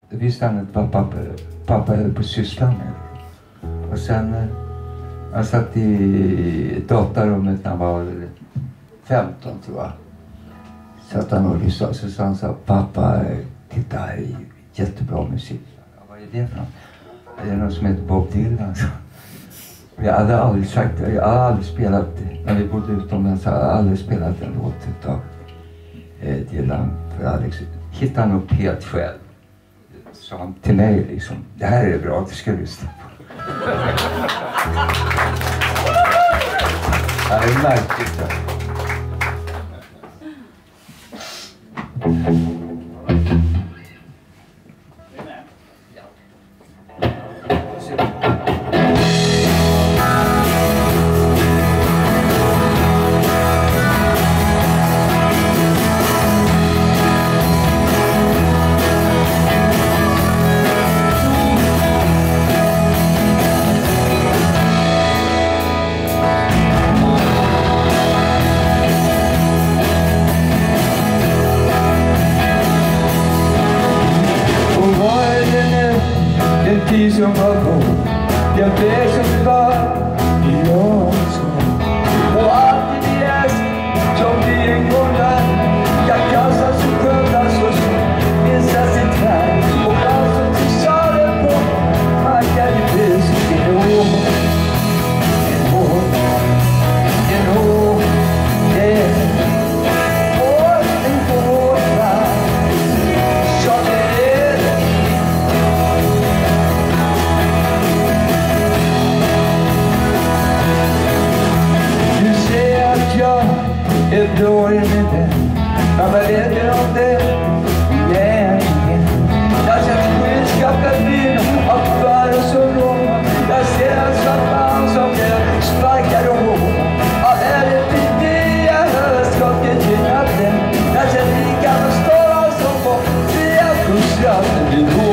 visste han inte vad pappa höll på att syssla med. Och sen, jag satt i datarummet när han var 15 tror jag. Satt han och lyssnade, så sa han så här, pappa, titta här är jättebra musik. Vad är det för något? Det är någon som heter Bob Dylan. Jag hade aldrig sagt det, jag hade aldrig spelat, när vi bodde utomlands, jag hade aldrig spelat en låt utav Dylan. För jag hade hittade han upp helt själv. Sa han till mig liksom, det här är bra, det ska du lyssna på. Ja, det är märkligt. Som var god, jag blev som var i årskål. Och alltid i äst som vi en gång där kan kastas och skövlas och så minnsas i träd. Och allt som du sa det på, man kan ju bli så en år, en år, en år, och en hårda som det är. Jag är dålig med det, men vad vet du om det? Egentligen jag känner skillskapet byn av förr så råma. Jag ser en svart man som jag sparkar och hårdar. Ja, är det till det jag hör skottet i natten? Jag känner lika med stormar som på fria kustraten vid hård.